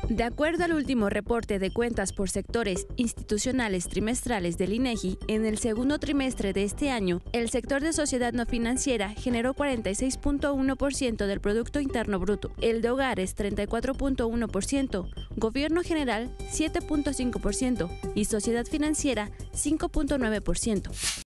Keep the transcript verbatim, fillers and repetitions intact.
De acuerdo al último reporte de cuentas por sectores institucionales trimestrales del INEGI, en el segundo trimestre de este año, el sector de sociedad no financiera generó cuarenta y seis punto uno por ciento del Producto Interno Bruto, el de hogares treinta y cuatro punto uno por ciento, gobierno general siete punto cinco por ciento y sociedad financiera cinco punto nueve por ciento.